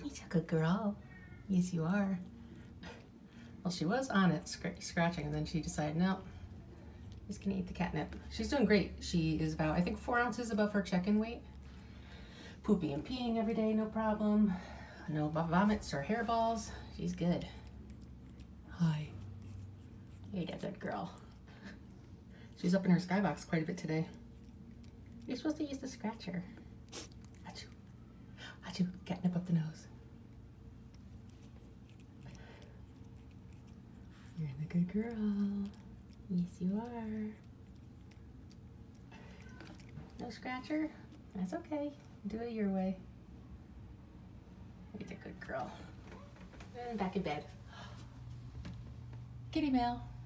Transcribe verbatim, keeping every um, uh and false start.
He's a good girl. Yes, you are. Well, she was on it, scr scratching, and then she decided, no, she's gonna eat the catnip. She's doing great. She is about, I think, four ounces above her check-in weight. Pooping and peeing every day, no problem. No vomits or hairballs. She's good. Hi. You're a good girl. She's up in her skybox quite a bit today. You're supposed to use the scratcher. Achoo. Achoo. Catnip up the nose. You're the good girl. Yes, you are. No scratcher? That's okay. Do it your way. You're the good girl. And back in bed. Kitty mail.